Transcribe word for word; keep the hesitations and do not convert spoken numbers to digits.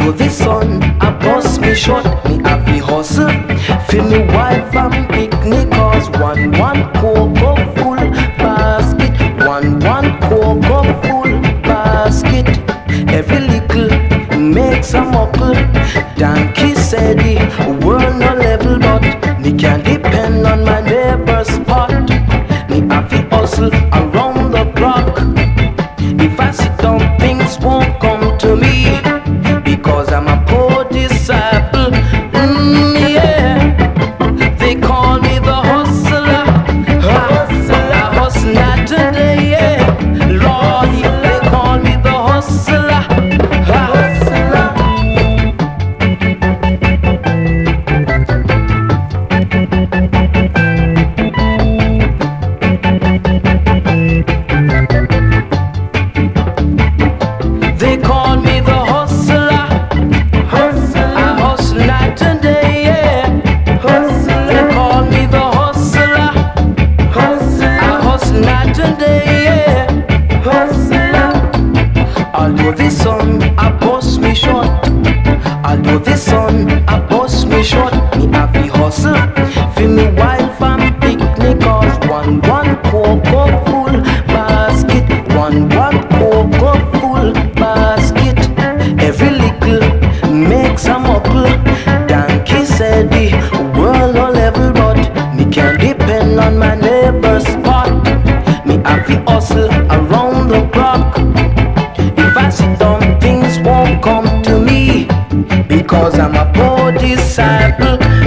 Although the sun a bust me short, me have to hustle. Fill me wife and picnic, cause one one cocoa full basket, one one cocoa full basket. Every little makes a muckle. Donkey said the world no level, but me can't depend on my neighbor's pot. Me have to hustle around the clock. If I sit down, things won't come to me, because I'm a poor disciple. Mm, yeah. They call me the hustler. Hustler, I hustle not today, yeah. Lord, they call me the hustler. Hustler. They call me the hustler. Hustler. I hustle night and day, yeah. Hustler. They call me the hustler. Hustler. I hustle night and day, yeah. Hustler. Although the sun a bust me short, although the sun a bust me short, me have to hustle. Fill me wife and picnic, cause one one cocoa full basket, one one cocoa full basket. Every little makes a muckle. Donkey said the world no level, but me can't depend on my neighbor's pot. Me have to hustle around the clock. If I sit down, things won't come to me, because I'm a poor disciple.